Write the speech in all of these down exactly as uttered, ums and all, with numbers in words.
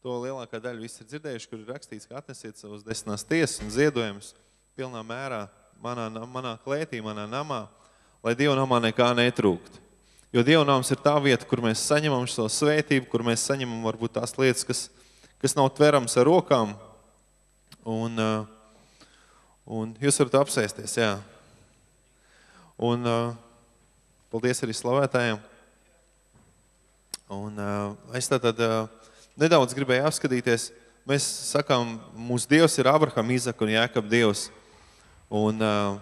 to lielākā daļa visi ir dzirdējuši, kur ir rakstīts, ka atnesiet savus desmitās tiesas un ziedojumus pilnā mērā manā, manā klētī, manā namā, lai Dieva namā nekā netrūkt. Jo Dieva nams ir tā vieta, kur mēs saņemam savu svētību, kur mēs saņemam varbūt tās lietas, kas, kas nav tverams ar rokām. Un, un jūs varat apsēsties, jā. Un paldies arī slavētājiem. Un es tātad nedaudz gribēju apskatīties. Mēs sakām, mūsu Dievs ir Abraham, Izaka un Jākab Dievs. Un uh,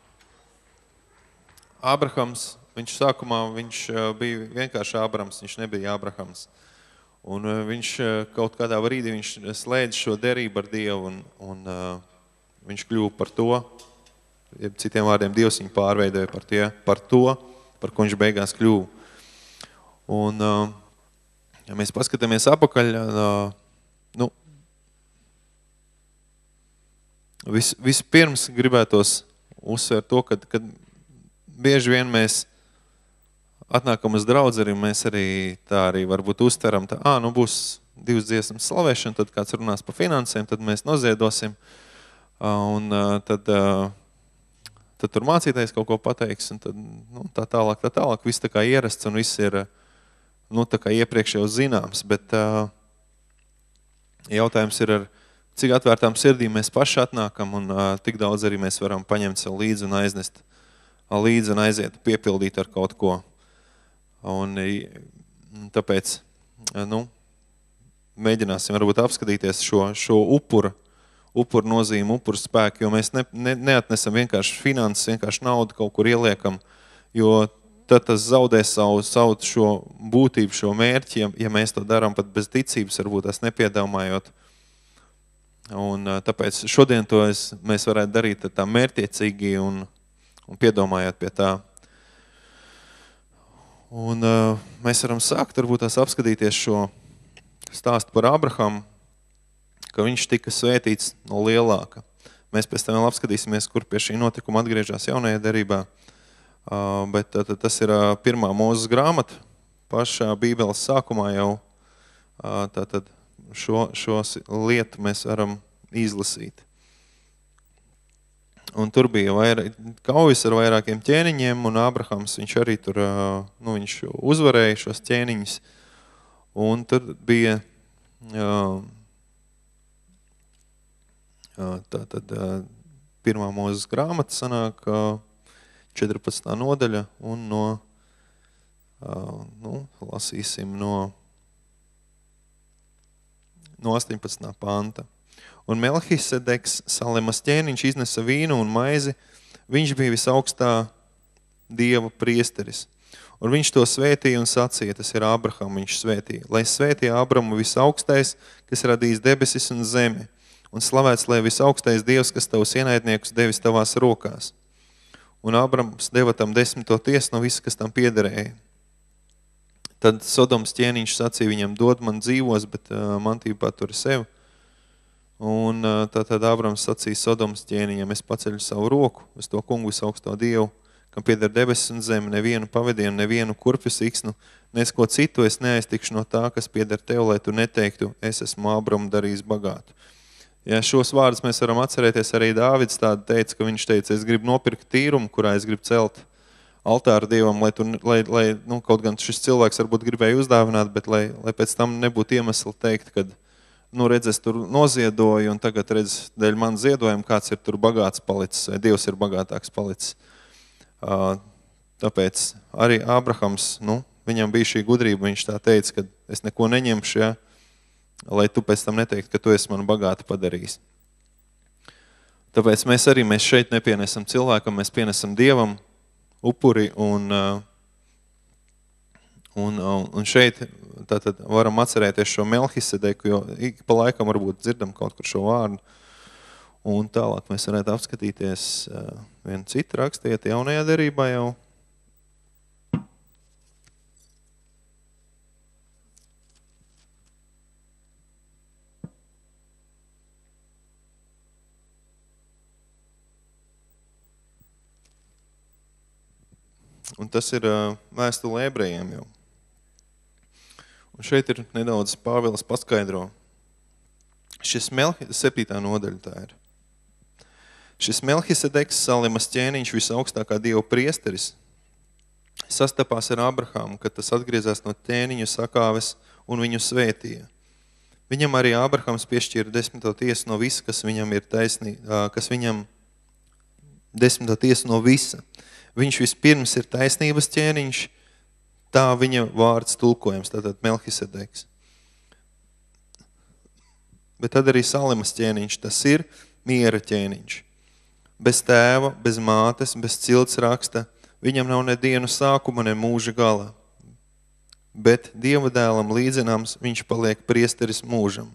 Abrahams, viņš sākumā, viņš uh, bija vienkārši Abrams, viņš nebija Abrahams. Un uh, viņš uh, kaut kādā brīdī viņš slēdz šo derību ar Dievu un, un uh, viņš kļuva par to. Citiem vārdiem Dievs viņu pārveidoja par, tie, par to, par ko viņš beigās kļuva. Un, uh, ja mēs paskatāmies apakaļ, uh, nu, vis, vispirms gribētos uzsvērt to, kad, kad bieži vien mēs atnākam uz draudzi, arī mēs arī tā arī varbūt uztveram, tā, ā, nu būs divas dziesmas slavēšana, tad kāds runās par finansēm, tad mēs noziedosim, uh, un uh, tad... Uh, tad tur mācītājs kaut ko pateiks, un tad, nu, tā tālāk, tā tālāk, viss tā kā ierasts, un viss ir, nu, tā kā iepriekš jau zināms, bet uh, jautājums ir, ar cik atvērtām sirdīm mēs paši atnākam, un uh, tik daudz arī mēs varam paņemt sev līdzi un aiznest līdzi un aiziet, piepildīt ar kaut ko. Un tāpēc, nu, mēģināsim varbūt apskatīties šo, šo upuru, upuru nozīmi, upuru spēku, jo mēs ne, ne, neatnesam vienkārši finanses, vienkārši naudu kaut kur ieliekam, jo tad tas zaudē savu, savu šo būtību, šo mērķi, ja, ja mēs to darām pat bez ticības, varbūt tas nepiedāvājot. Un tāpēc šodien to es, mēs varētu darīt tā mērķiecīgi un, un piedomājot pie tā. Un uh, mēs varam sākt varbūt tās apskatīties šo stāstu par Abrahamu, ka viņš tika svētīts no lielāka. Mēs pēc tam vēl apskatīsimies, kur pie šī notikuma atgriežās jaunajā derībā. Uh, bet tā, tā, tas ir uh, pirmā Mūzes grāmata, pašā Bībeles sākumā jau uh, tātad šo, šo lietu mēs varam izlasīt. Un tur bija vairāk, kaujas ar vairākiem ķēniņiem, un Abrahams, viņš arī tur, uh, nu, viņš uzvarēja šos ķēniņus. Un tur bija... Uh, Tā tad pirmā Mūzes grāmata sanāk četrpadsmitā nodaļa un no, nu, lasīsim no, no astoņpadsmitā panta. Un Melhisedeks, Salemas ķēniņš, iznesa vīnu un maizi, viņš bija visaugstā Dieva priesteris. Un viņš to svētīja un sacīja, tas ir Abraham, viņš svētīja, lai svētīja Abramu visaugstais, kas radīs debesis un zemi. Un slavēts, lai visaugstais Dievs, kas tavus ienaidniekus devis tavās rokās. Un Abrams deva tam desmito tiesu no visa, kas tam piederēja. Tad Sodoms ķēniņš sacīja viņam, dod man dzīvos, bet uh, mantību paturi sev. Un uh, tātad Abrams sacīja Sodoms ķēniņam, es paceļu savu roku, es to kungu visaugsto Dievu, kam pieder debesis un zemi, nevienu pavadienu, nevienu kurpju siksnu, nes ko citu es neaiztikšu no tā, kas pieder tev, lai tu neteiktu, es esmu Abramu darījis bagātu. Ja šos vārdus mēs varam atcerēties, arī Dāvids tādu teica, ka viņš teica, es gribu nopirkt tīrumu, kurā es gribu celt altāru Dievam, lai, tu, lai, lai nu, kaut gan šis cilvēks varbūt gribēja uzdāvināt, bet lai, lai pēc tam nebūtu iemesli teikt, kad, nu, redz, es tur noziedoju, un tagad, redz, dēļ man ziedojumu, kāds ir tur bagāts palicis, vai Dievs ir bagātāks palicis. Uh, tāpēc arī Abrahams, nu, viņam bija šī gudrība, viņš tā teica, ka es neko neņemšu, ja, lai tu pēc tam neteikt, ka tu esi manu bagātu padarījis. Tāpēc mēs arī mēs šeit nepienesam cilvēkam, mēs pienesam Dievam upuri un, un, un šeit tātad varam atcerēties šo Melhisedeku, jo ik pa laikam varbūt dzirdam kaut kur šo vārdu. Un tālāk mēs varētu apskatīties vienu citu rakstiet jaunajā derībā jau. Un tas ir vēstule ebrejiem jau. Un šeit ir nedaudz Pāvils paskaidro šis Melhi, septītā nodaļa tā ir. Šis Melhisedeks, Salemas ķēniņš, visaugstākā Dieva priesteris, sastapās ar Abrahāmu, kad tas atgriezās no ķēniņu sakāves un viņu svētīja. Viņam arī Abrahams piešķīra desmito tiesu no visa, kas viņam ir taisnī, kas viņam desmito tiesu no visa. Viņš vispirms ir taisnības ķēniņš, tā viņa vārds tulkojams, tātad Melhisedeks. Bet tad arī Salemas ķēniņš, tas ir miera ķēniņš. Bez tēva, bez mātes, bez cilts raksta, viņam nav ne dienu sākuma, ne mūža gala. Bet Dieva dēlam līdzināms viņš paliek priesteris mūžam.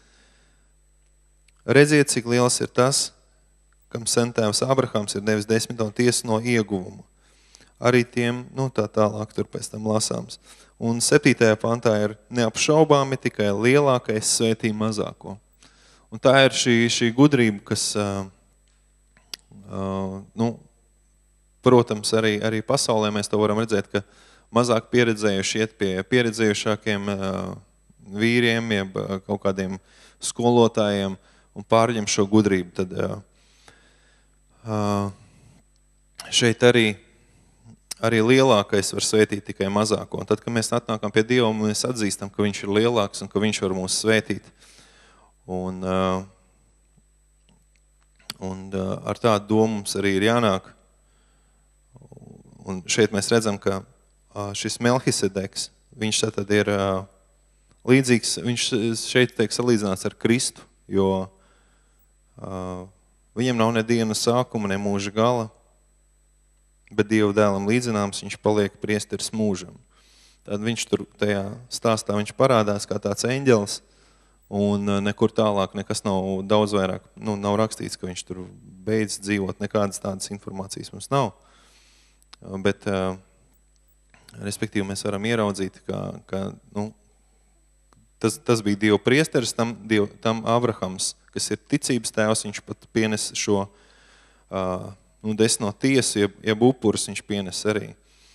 Redziet, cik liels ir tas, kam sentēvs Abrahams ir devis desmito tiesu no ieguvuma. Arī tiem, nu tā tālāk tur pēc tam lasāms. Un septītajā pantā ir neapšaubāmi tikai lielākais svētī mazāko. Un tā ir šī, šī gudrība, kas, uh, uh, nu, protams, arī, arī pasaulē mēs to varam redzēt, ka mazāk pieredzējuši iet pie pieredzējušākiem uh, vīriem, jeb uh, kaut kādiem skolotājiem un pārņem šo gudrību. Tad uh, uh, šeit arī, arī lielākais var svētīt tikai mazāko. Un tad, kad mēs atnākam pie Dieva, mēs atzīstam, ka viņš ir lielāks un ka viņš var mūs svētīt. Un, uh, un uh, ar tādu domu mums arī ir jānāk. Un šeit mēs redzam, ka šis Melhisedeks, viņš tad ir līdzīgs, viņš šeit tiek salīdzināts ar Kristu, jo viņam nav ne diena sākuma, ne mūža gala, bet Dieva dēlam līdzināms viņš paliek priesteris mūžam. Tad viņš tur tajā stāstā viņš parādās kā tāds eņģelis, un nekur tālāk nekas nav daudz vairāk, nu, nav rakstīts, ka viņš tur beidz dzīvot, nekādas tādas informācijas mums nav. Bet, respektīvi, mēs varam ieraudzīt, ka, ka nu, tas, tas bija Dieva priesteris, tam, Diev, tam Abrahams, kas ir ticības tēvs, viņš pat pienes šo uh, nu, desmito tiesu, jeb, jeb upurus viņš pienes arī.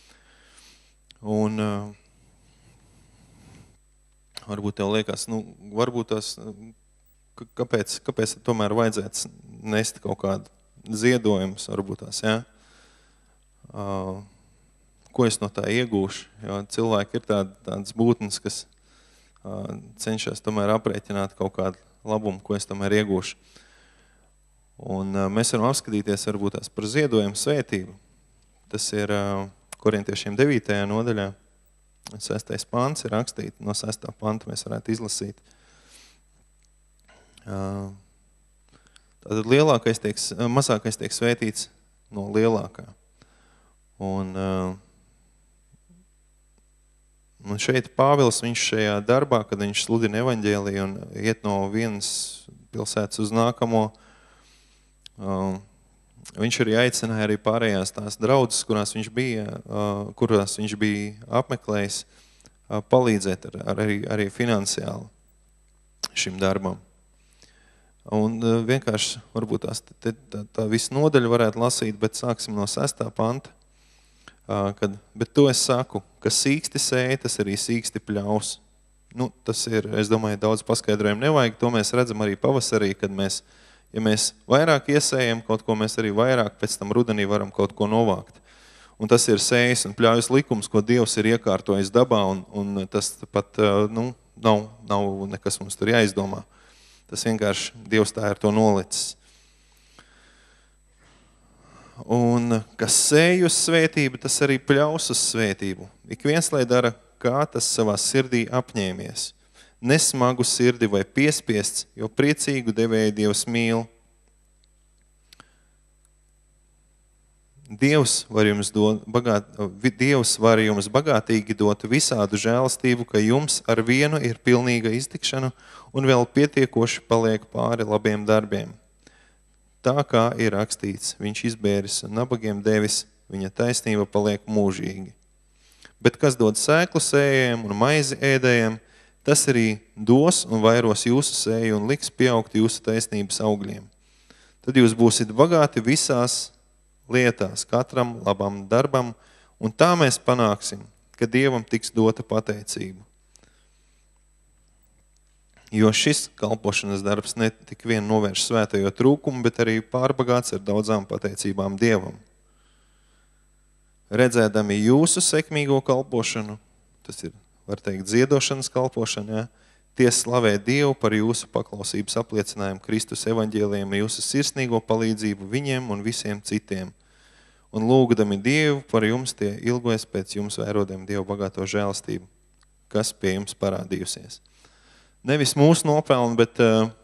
Un uh, varbūt tev liekas, nu, varbūt tas, kāpēc, kāpēc tomēr vajadzētu nest kaut kādu ziedojumus, varbūt tās, jā? Uh, ko es no tā iegūšu, jo cilvēki ir tād, tādas būtnes, kas uh, cenšas tomēr aprēķināt kaut kādu labumu, ko es tomēr iegūšu. Un uh, mēs varam apskatīties varbūt tās par ziedojumu svētību. Tas ir uh, Korintiešiem devītajā nodaļā, sestais pants ir rakstīt, no sestā panta mēs varētu izlasīt. Uh, tātad lielākais tiek, mazākais tiek svētīts no lielākā. Un, un šeit Pāvils, viņš šajā darbā, kad viņš sludina evaņģēliju un iet no vienas pilsētas uz nākamo, viņš arī aicināja arī pārējās tās draudzes, kurās viņš bija, kurās viņš bija apmeklējis, palīdzēt ar, ar, arī, arī finansiāli šim darbam. Un vienkārši varbūt tās, tā, tā, tā visu nodaļu varētu lasīt, bet sāksim no sestā panta. Kad, bet to es saku, ka sīksti sēja, tas arī sīksti pļaus. Nu, tas ir, es domāju, daudz paskaidrojumu nevajag. To mēs redzam arī pavasarī, kad mēs, ja mēs vairāk iesējam kaut ko, mēs arī vairāk pēc tam rudenī varam kaut ko novākt. Un tas ir sējas un pļaujas likums, ko Dievs ir iekārtojis dabā, un, un tas pat, nu, nav, nav nekas mums tur jāizdomā. Tas vienkārši Dievs tā ir to nolicis. Un kas sēj uz svētību, tas arī pļaus uz svētību. Ik viens, lai dara, kā tas savā sirdī apņēmies. Nesmagu sirdi vai piespiests, jo priecīgu devēju Dievs mīl. Dievs var jums, dot, bagāt, Dievs var jums bagātīgi dot visādu žēlastību, ka jums ar vienu ir pilnīga iztikšana un vēl pietiekoši paliek pāri labiem darbiem. Tā kā ir rakstīts, viņš izbēris un nabagiem devis, viņa taisnība paliek mūžīgi. Bet kas dod sēklu sējiem un maizi ēdējiem, tas arī dos un vairos jūsu sēju un liks pieaugt jūsu taisnības augļiem. Tad jūs būsiet bagāti visās lietās, katram labam darbam, un tā mēs panāksim, ka Dievam tiks dota pateicība. Jo šis kalpošanas darbs ne tik vien novērš svētajo trūkumu, bet arī pārbagāts ar daudzām pateicībām Dievam. Redzēdami jūsu sekmīgo kalpošanu, tas ir, var teikt, ziedošanas kalpošana, ja? Tie slavē Dievu par jūsu paklausības apliecinājumu Kristus evaņģēlijam, jūsu sirsnīgo palīdzību viņiem un visiem citiem. Un lūgdami Dievu par jums, tie ilgojas pēc jums vērodami Dievu bagāto žēlastību, kas pie jums parādījusies. Nevis mūsu nopelni, bet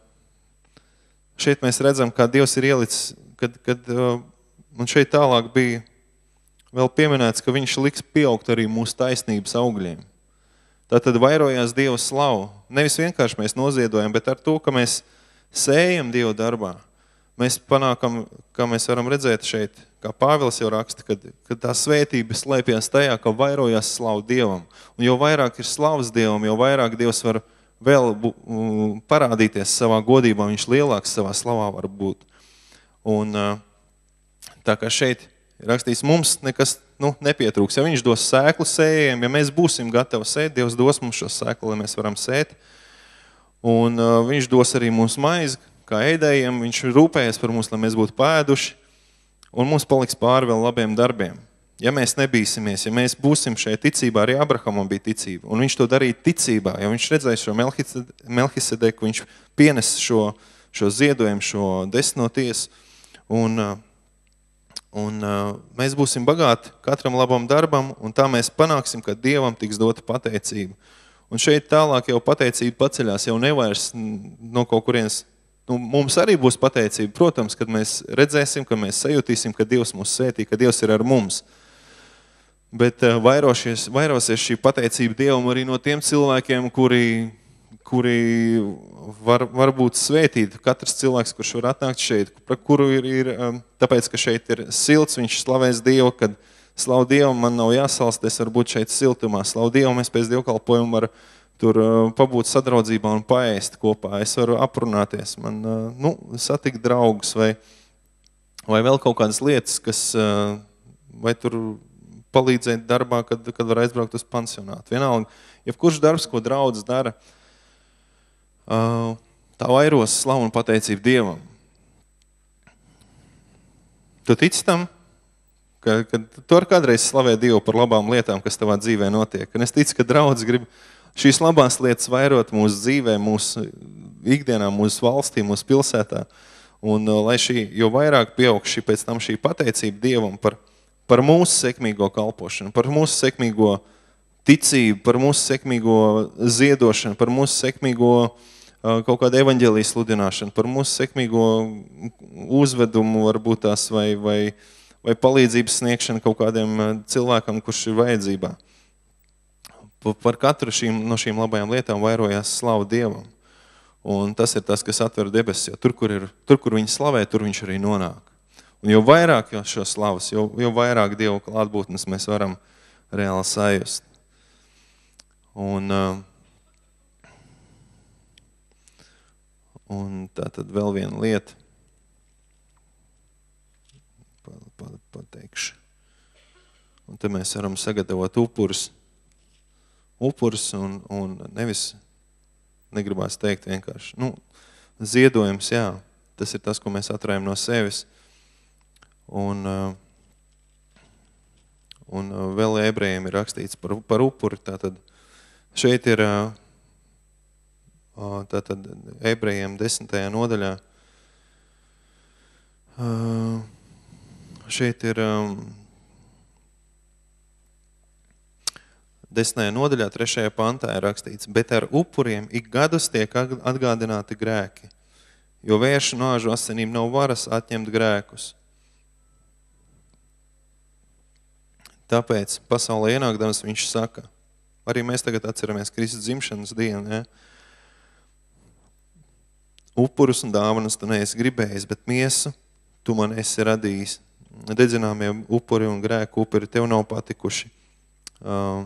šeit mēs redzam, kā Dievs ir ielicis, kad, kad un šeit tālāk bija vēl pieminēts, ka viņš liks pieaugt arī mūsu taisnības augļiem. Tātad vairojās Dieva slavu. Nevis vienkārši mēs noziedojam, bet ar to, ka mēs sējam Dievu darbā. Mēs panākam, kā mēs varam redzēt šeit, kā Pāvils jau raksta, kad, kad tā svētība slēpjas tajā, ka vairojās slavu Dievam. Un jo vairāk ir slavas Dievam, jo vairāk Dievs var vēl parādīties savā godībā, viņš lielāks savā slavā var būt. Un tā kā šeit rakstīs, mums nekas nu, nepietrūks. Ja viņš dos sēklu sējiem, ja mēs būsim gatavi sēt, Dievs dos mums šo sēklu, lai mēs varam sēt. Un uh, viņš dos arī mums maizi, kā ēdējiem, viņš rūpējas par mums, lai mēs būtu pēduši, un mums paliks pāri vēl labiem darbiem. Ja mēs nebīsimies, ja mēs būsim šeit ticībā, arī Abrahamam bija ticība, un viņš to darīja ticībā, ja viņš redzēja šo Melhisedeku, viņš pienes šo, šo ziedojumu, šo desmito tiesu, un, un mēs būsim bagāti katram labam darbam, un tā mēs panāksim, ka Dievam tiks dota pateicība. Un šeit tālāk jau pateicība paceļās, jau nevairs no kaut kurienes. Nu, mums arī būs pateicība, protams, kad mēs redzēsim, ka mēs sajutīsim, ka Dievs mūs svētī, ka Dievs ir ar mums. Bet vairosies, vairosies šī pateicība Dievam arī no tiem cilvēkiem, kuri, kuri var, var būt svētīti. Katrs cilvēks, kurš var atnākt šeit, par kuru ir, ir, tāpēc, ka šeit ir silts, viņš slavēs Dievu, kad slavu Dievam man nav jāsalst, es varu būt šeit siltumā. Slavu Dievam es pēc dievkalpojumu varu tur pabūt sadraudzībā un paēst kopā. Es varu aprunāties, man, nu, satikt draugus vai, vai vēl kaut kādas lietas, kas, vai tur palīdzēt darbā, kad, kad var aizbraukt uz pansionātu. Vienalga, jebkurš darbs, ko draudz dara, tā vairos slavu un pateicību Dievam. Tu tici tam, ka, ka tu ar kādreiz slavē Dievu par labām lietām, kas tavā dzīvē notiek? Un es ticu, ka draudz grib šīs labās lietas vairot mūsu dzīvē, mūsu ikdienā, mūsu valstī, mūsu pilsētā. Un lai šī, jo vairāk pieaug šī pēc tam šī pateicība Dievam par, par mūsu sekmīgo kalpošanu, par mūsu sekmīgo ticību, par mūsu sekmīgo ziedošanu, par mūsu sekmīgo kaut kādu evaņģēlijas sludināšanu, par mūsu sekmīgo uzvedumu varbūt tās vai, vai, vai palīdzības sniegšanu kaut kādiem cilvēkam, kurš ir vajadzībā. Par katru šīm, no šīm labajām lietām vairojās slavu Dievam. Un tas ir tas, kas atver debesis, jo tur, kur, ir, tur, kur viņi slavē, tur viņš arī nonāk. Un jo vairāk šo slavas, jo, jo vairāk Dievu klātbūtnes mēs varam reāli sajust. Un, un tā tad vēl viena lieta, pateikšu. Un te mēs varam sagatavot upurus, upurs un, un nevis, negribās teikt vienkārši, nu, ziedojums, jā, tas ir tas, ko mēs atrājam no sevis. Un, un vēl ebrejiem ir rakstīts par, par upuri, tātad šeit ir tātad ebrejiem desmitajā nodaļā, šeit ir desmitajā nodaļā, trešajā pantā ir rakstīts, bet ar upuriem ik gadus tiek atgādināti grēki, jo vēršu nāžu asinīm nav varas atņemt grēkus. Tāpēc pasaulē ienākdams viņš saka, arī mēs tagad atceramies Kristus dzimšanas dienu, ja? Upurus un dāvanas tu neesi gribējis, bet miesu tu man esi radījis. Dedzināmie upuri un grēku upuri tev nav patikuši. Uh,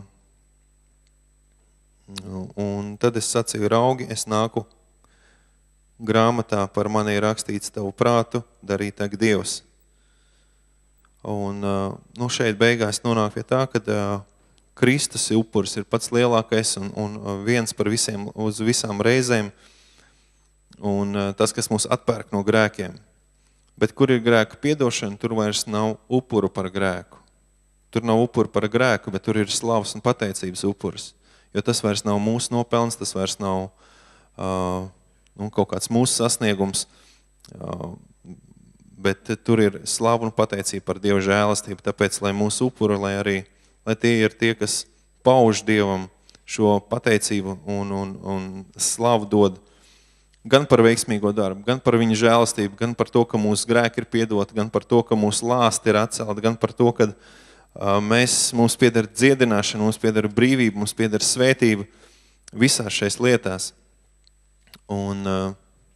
un tad es sacīju, raugi, es nāku grāmatā par mani ir rakstīts tavu prātu, darīt tak Dievs. Un nu, šeit beigās nonāk pie tā, kad Kristus upuris ir pats lielākais un, un viens par visiem, uz visām reizēm, un tas, kas mūs atpērk no grēkiem. Bet kur ir grēka piedošana, tur vairs nav upuru par grēku. Tur nav upuru par grēku, bet tur ir slavas un pateicības upuris. Jo tas vairs nav mūsu nopelns, tas vairs nav uh, nu, kaut kāds mūsu sasniegums, uh, bet tur ir slava un pateicība par Dieva žēlastību, tāpēc, lai mūsu upuri, lai arī, lai tie ir tie, kas pauž Dievam šo pateicību un, un, un slavu dod gan par veiksmīgo darbu, gan par viņa žēlastību, gan par to, ka mūsu grēki ir piedoti, gan par to, ka mūsu lāsti ir atcelti, gan par to, ka uh, mēs, mums pieder dziedināšana, mums pieder brīvība, mums pieder svētība visās šais lietās. Un, uh,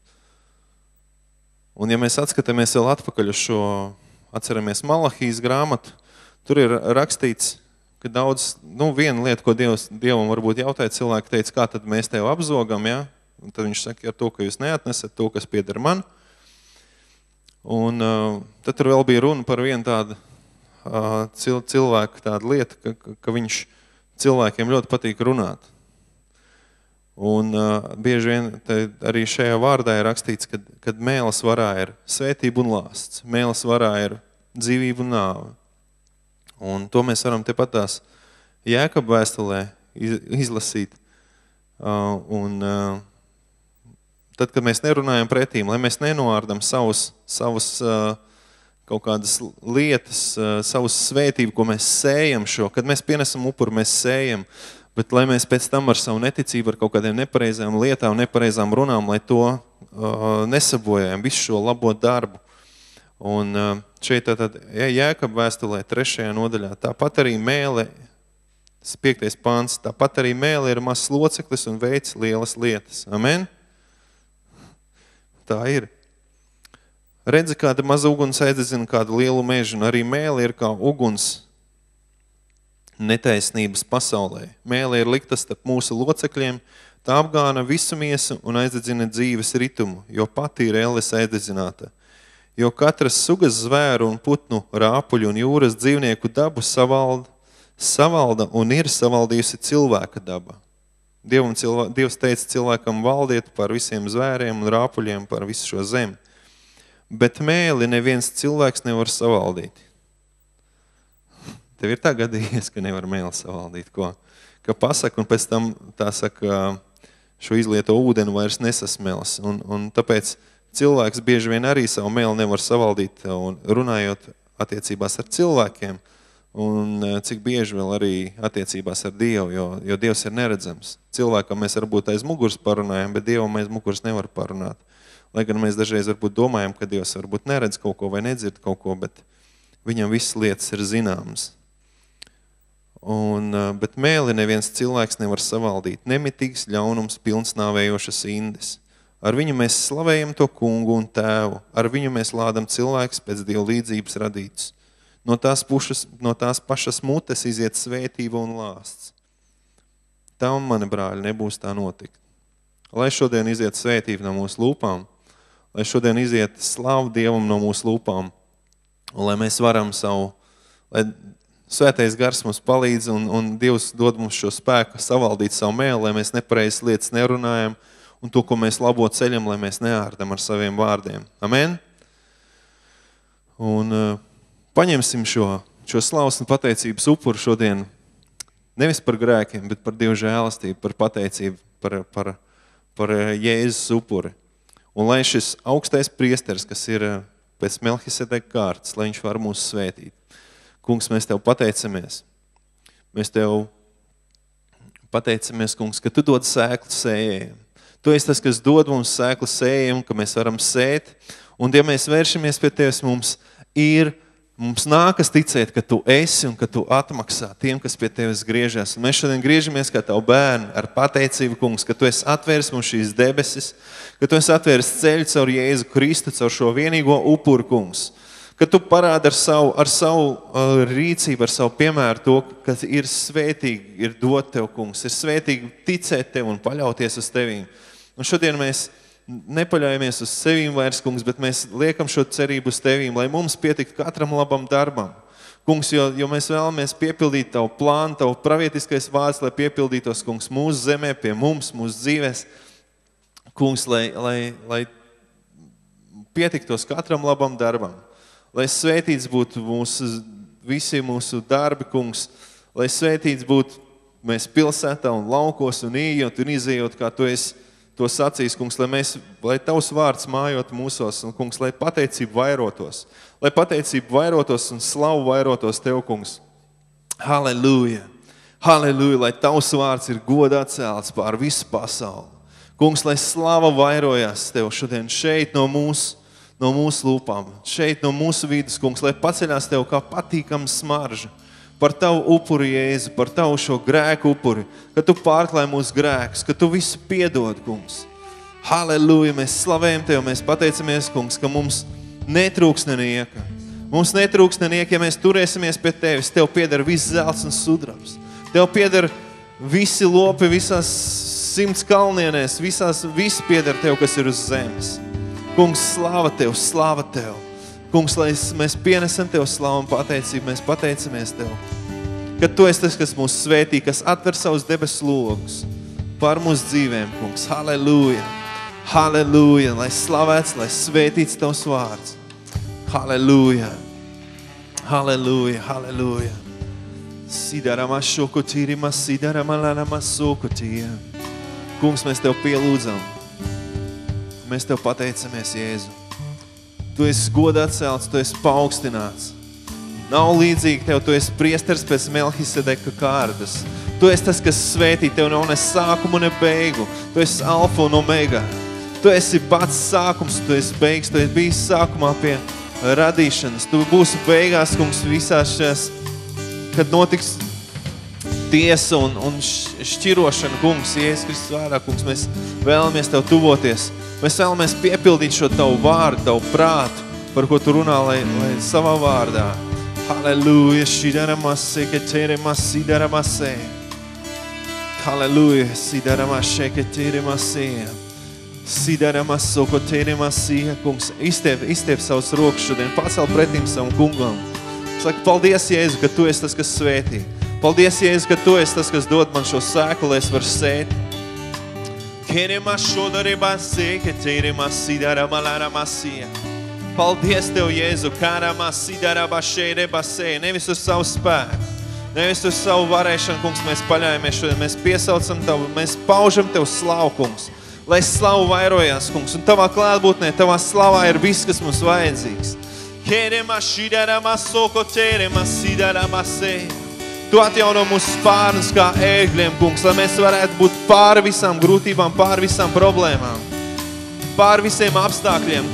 un ja mēs atskatāmies vēl atpakaļ uz šo, atceramies Malahijas grāmatu, tur ir rakstīts, ka daudz, nu, viena lieta, ko Dievs, Dievam varbūt jautāja, cilvēki teica, kā tad mēs tev apzogam, ja? Un tad viņš saka, ar to, ka jūs neatnesat to, kas pieder man. Un uh, tad tur vēl bija runa par vienu tādu uh, cil, cilvēku tādu lietu, ka, ka, ka viņš cilvēkiem ļoti patīk runāt. Un uh, bieži vien arī šajā vārdā ir rakstīts, kad, kad mēles varā ir svētība un lāsts, mēles varā ir dzīvība un nāve. Un to mēs varam tepat tās Jēkaba vēstulē iz, izlasīt. Uh, un uh, tad, kad mēs nerunājam pretīm, lai mēs nenoārdam savus, savus uh, kaut kādas lietas, uh, savus svētību, ko mēs sējam šo, kad mēs pienesam upuru, mēs sējam, bet lai mēs pēc tam ar savu neticību, ar kaut kādiem nepareizām lietām, nepareizām runām, lai to uh, nesabojājam, visu šo labo darbu. Un uh, šeit tātad Jēkaba vēstulē trešajā nodaļā, tāpat arī mēle, piektais pāns, tāpat arī mēle ir mazs loceklis un veic lielas lietas. Amen? Tā ir. Redzi, kāda maza uguns aizdedzina kādu lielu mežu, un arī mēle ir kā uguns netaisnības pasaulē. Mēle ir likta starp mūsu locekļiem, tā apgāna visu miesu un aizdedzina dzīves ritumu, jo pati ir elles aizdedzināta. Jo katras sugas zvēru un putnu, rāpuļu un jūras dzīvnieku dabu savalda, savalda un ir savaldījusi cilvēka daba. Dievam, cilvē, Dievs teica cilvēkam valdiet par visiem zvēriem un rāpuļiem par visu šo zemi. Bet mēli neviens cilvēks nevar savaldīt. Tev ir tā gadījies, ka nevar mēli savaldīt, ko? Ka pasaka, un pēc tam tā saka, šo izlieto ūdeni vairs nesasmels. Un, un tāpēc cilvēks bieži vien arī savu mēli nevar savaldīt, un runājot attiecībās ar cilvēkiem, un cik bieži vēl arī attiecībās ar Dievu, jo, jo Dievs ir neredzams. Cilvēkam mēs varbūt aiz muguras parunājam, bet Dievam aiz muguras nevar parunāt. Lai gan mēs dažreiz varbūt domājam, ka Dievs varbūt neredz kaut ko vai nedzird kaut ko, bet viņam visas lietas ir zināmas. Un, bet mēli neviens cilvēks nevar savaldīt. Nemitīgs ļaunums, pilns nāvējošas indes. Ar viņu mēs slavējam to kungu un tēvu. Ar viņu mēs lādam cilvēks pēc Dieva līdzības radītus. No tās, pušas, no tās pašas mutes iziet svētība un lāsts. Tam, mani brāļi, nebūs tā notikt. Lai šodien iziet svētība no mūsu lūpām, lai šodien iziet slavu Dievam no mūsu lūpām, un lai mēs varam savu, lai svētais gars mums palīdz, un, un Dievs dod mums šo spēku savaldīt savu mēli, lai mēs nepareizas lietas nerunājam, un to, ko mēs labo ceļam, lai mēs neārdam ar saviem vārdiem. Amen? Un paņemsim šo, šo slavas un pateicības upuru šodien nevis par grēkiem, bet par Dievu žēlastību, par pateicību, par, par, par Jēzus upuri. Un lai šis augstais priesteris, kas ir pēc Melhisedeka kārtas, lai viņš var mūs svētīt. Kungs, mēs Tev pateicamies. Mēs Tev pateicamies, Kungs, ka Tu dod sēklu sējējiem. Tu esi tas, kas dod mums sēklu sējiem, ka mēs varam sēt. Un, ja mēs vēršamies pie Tevis, mums ir Mums nākas ticēt, ka Tu esi un ka Tu atmaksā tiem, kas pie Tevis griežas. Un mēs šodien griežamies kā Tavu bērnu ar pateicību, Kungs, ka Tu esi atvērs mums šīs debesis, ka Tu esi atvērs ceļu caur Jēzu Kristu, caur šo vienīgo upuru, Kungs. Ka Tu parādi ar savu, ar savu uh, rīcību, ar savu piemēru to, ka ir svētīgi ir dot Tev, Kungs, ir svētīgi ticēt Tev un paļauties uz Tevīm. Un šodien mēs nepaļaujamies uz sevīm vairs, Kungs, bet mēs liekam šo cerību uz Tevīm, lai mums pietiktu katram labam darbam. Kungs, jo, jo mēs vēlamies piepildīt Tavu plānu, Tavu pravietiskais vārds, lai piepildītos, Kungs, mūsu zemē, pie mums, mūsu dzīvēs. Kungs, lai, lai, lai pietiktos katram labam darbam. Lai svētīts būtu mūsu, visi mūsu darbi, Kungs. Lai svētīts būtu mēs pilsētā un laukos un ījot un izējot, kā Tu esi to sacīs, Kungs, lai, mēs, lai Tavs vārds mājot mūsos, un, Kungs, lai pateicība vairotos, lai pateicība vairotos un slavu vairotos Tev, Kungs. Halleluja! Halleluja! Lai Tavs vārds ir godā celts pār visu pasauli. Kungs, lai slava vairojās Tev šodien šeit no mūsu, no mūsu lūpām, šeit no mūsu vidus, Kungs, lai paceļās Tev kā patīkama smarža par Tavu upuri, Jēzu, par Tavu šo grēku upuri, ka Tu pārklāj mūsu grēkus, ka Tu visu piedod, Kungs. Halleluja, mēs slavējam Tev, mēs pateicamies, Kungs, ka mums netrūks nenieka. Mums netrūks nenieka, ja mēs turēsimies pie Tevis. Tev pieder viss zelts un sudrabs. Tev pieder visi lopi, visās simts kalnienēs, visās, visi pieder Tev, kas ir uz zemes. Kungs, slava Tev, slava Tev. Kungs, lai mēs pienesam Tev slavu un pateicību, mēs pateicamies Tev, ka Tu esi tas, kas mūs svētī, kas atver savus debesu logus par mūsu dzīvēm, Kungs. Halleluja! Halleluja! Lai slavēts, lai svētīts Tavs vārds. Halleluja! Halleluja! Halleluja! Sidarama šokotīrima, sidarama lanama sokotīja. Kungs, mēs Tev pielūdzam. Mēs Tev pateicamies, Jēzu. Tu esi godā celts, Tu esi paaugstināts. Nav līdzīgi Tev, Tu esi priesteris pēc Melhisedeka kārtas. Tu esi tas, kas svētī, Tev nav ne sākumu, ne beigu. Tu esi alfa un omega. Tu esi pats sākums, Tu esi beigas. Tu esi bijis sākumā pie radīšanas. Tu būsi beigās, Kungs, visās šās, kad notiks tiesa un, un šķirošana, Kungs, Jēzus Kristus vārdā, Kungs, mēs vēlamies Tev tuvoties. Mēs vēlamies piepildīt šo Tavu vārdu, Tavu prātu, par ko Tu runā, lai, lai savā vārdā. Halleluja, shidaramase, keterimase, sidaramase. Halleluja, sidaramase, keterimase. Sidaramaso, keterimase. Kungs, iztiep, iztiep savus rokas šodien, pacel pretim savam kungam. Saka, paldies, Jēzu, ka Tu esi tas, kas svētī. Paldies, Jēzu, ka Tu esi tas, kas dod man šo sēku, lai es varu sēt. Paldies Tev, Jēzu, nevis uz savu spēku, nevis uz savu varēšanu, Kungs, mēs paļājamies šodien, mēs piesaucam Tavu, mēs paužam Tev slavu, Kungs, lai slavu vairojās, Kungs, un Tavā klātbūtnē, Tavā slavā ir viss, kas mums vajadzīgs. Tu atjauno mūsu spārnus kā ēgļiem, Kungs, lai mēs varētu būt pāri visām grūtībām, pāri visām problēmām, pāri visiem apstākļiem.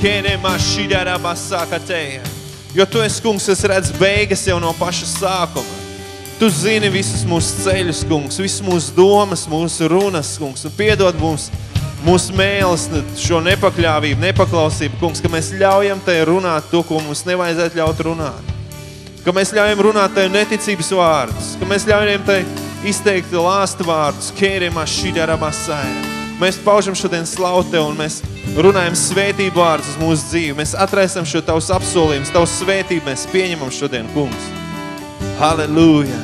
Jo Tu esi, Kungs, kas redz beigas jau no paša sākuma. Tu zini visus mūsu ceļus, Kungs, visus mūsu domas, mūsu runas, Kungs, un piedod mums mūsu mēles, šo nepakļāvību, nepaklausību, Kungs, ka mēs ļaujam Tev runāt to, ko mums nevajadzētu ļaut runāt. Ka mēs ļaujam runāt Tev neticības vārdus, ka mēs ļaujam Tev izteikt lāsta vārdus, kēremā šidarabasāja. Mēs paužam šodien slavu Tev un mēs runājam svētību vārdus uz mūsu dzīvi. Mēs atraisam šo Tavus apsolījumus, Tavu svētību mēs pieņemam šodien, Kungs. Halleluja!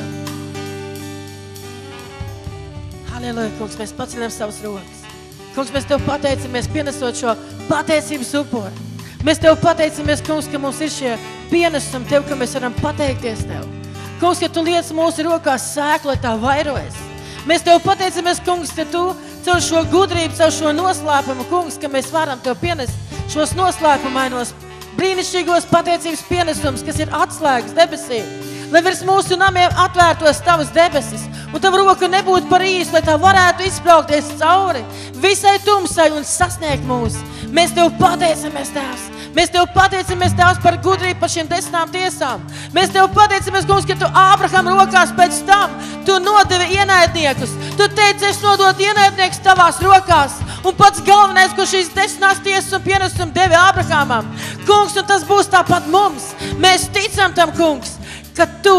Halleluja, Kungs, mēs paceļam savus rokas. Kungs, mēs Tev pateicamies, pienesot šo pateicības upuri. Mēs Tev pateicamies, Kungs, ka mums ir šie pienesumi Tev, ka mēs varam pateikties Tev. Kungs, ka Tu liec mūsu rokās sēklu, lai tā vairojas. Mēs Tev pateicamies, Kungs, ka Tu caur šo gudrību, caur šo noslēpumu, Kungs, ka mēs varam Tev pienest šos noslēpumainos brīnišķīgos pateicības pienesums, kas ir atslēgas debesī. Lai virs mūsu namiem atvērtos Tavas debesis un Tava roka nebūtu par īsu, lai tā varētu izbraukties cauri visai tumsai un sasniegt mūs. Mēs Tev pateicamies, Tēvs. Mēs Tev pateicamies, Tēvs, par gudrību, par šiem desmitām tiesām. Mēs Tev pateicamies, Kungs, ka Tu Ābraham rokās pēc tam Tu nodevi ienaidniekus. Tu teici, es nodot ienaidniekus Tavās rokās. Un pats galvenais, ko šīs desmitās tiesas un pienesumi devi Ābrahamam. Kungs, un tas būs tāpat mums. Mēs ticam tam, Kungs, ka Tu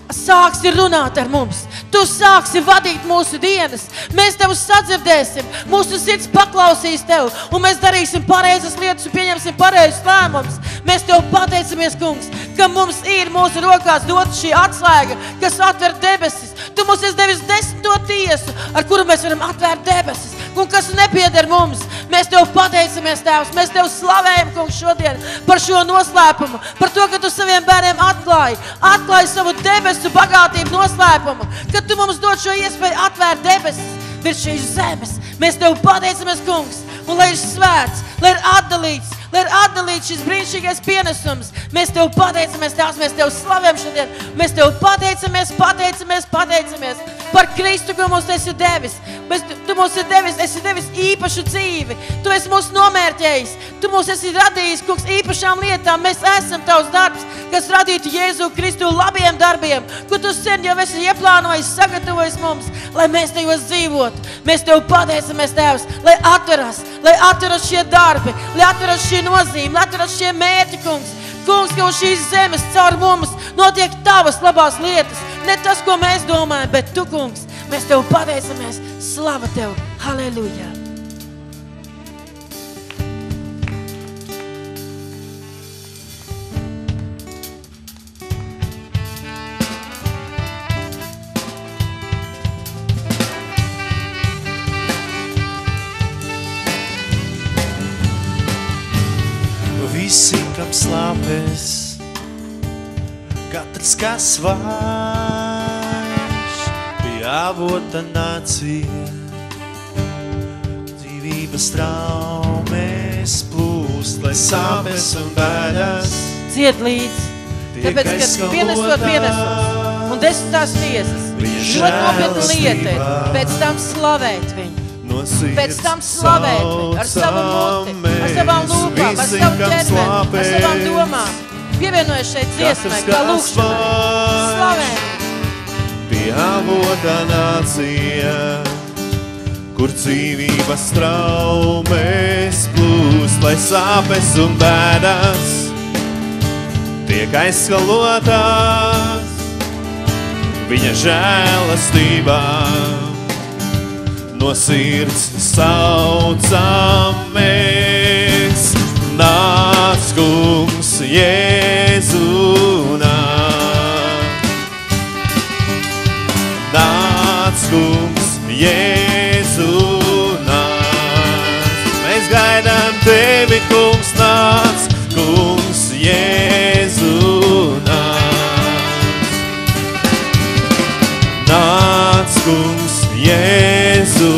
sāksi runāt ar mums. Tu sāksi vadīt mūsu dienas. Mēs Tev sadzirdēsim. Mūsu sirds paklausīs Tev. Un mēs darīsim pareizas lietas un pieņemsim pareizus lēmumus. Mēs Tev pateicamies, kungs, ka mums ir mūsu rokās dot šī atslēga, kas atver debesis. Tu mums esi devis desmito tiesu, ar kuru mēs varam atvērt debesis. Un kas nepieder mums. Mēs Tev pateicamies, Tēvs. Mēs Tev slavējam, kungs, šodien par šo noslēpumu. Par to, ka Tu saviem bērniem atklāji. Atklāji savu debesu bagātību noslēpumu. Ka Tu mums dod šo iespēju atvērt debesis virs šīs zemes. Mēs Tev pateicamies, kungs. Un lai ir svēts, lai ir atdalīts, lai ir atdalīts šis brīnišķīgais pienesums. Mēs Tev pateicamies, Tēvs. Mēs Tev slavējam šodien. Mēs Tev pateicamies, pateicamies, pateicamies par Kristu, ko mums esi devis. Mēs, tu mums esi devis, esi devis īpašu dzīvi. Tu esi mūs nomērķējis. Tu mums esi radījis, kungs, īpašām lietām. Mēs esam Tavs darbs, kas radītu Jēzu Kristu labiem darbiem, ko Tu sen jau esi ieplānojis, sagatavojis mums, lai mēs tajos dzīvotu. Mēs Tev pateicamies, Tēvs, lai atveras, lai atveras šie darbi, lai atveras šie nozīme, lai atveras šie mērķi, kungs. Kungs, ka uz šīs zemes caur mums notiek Tavas labās lietas. Ne tas, ko mēs domājam, bet Tu, kungs, mēs Tev pateicamies. Slava Tev. Halleluja. Visi, kam slāpes, katrs, kas vaiš, pie avota nācija, dzīvības traumes plūst, lai sāpes un bēdas. Ciet līdz, tāpēc, ka pienesot pienesums un desmitās tiesas, ļoti nopietna lieta ir, pēc tam slavēt viņu. Pēc tam slavēt viņu ar savu muti, ar savām lūpām, ar savu ķermeni, ar savām domām. Pievienojies šeit dziesmai, kā lūkšanai. Slavēt! Pie avota nācija, kur dzīvības traumes plūst, lai sāpes un bēdas tiek aizskalotās viņa žēlastībā. No sirds saucamies, nāc, kungs, Jēzu, nāc. Nāc, kungs, Jēzu, nāc. Mēs gaidām Tevi, kungs, nāc, kungs, Jēzu, nāc. Nāc, kungs, Jēzu,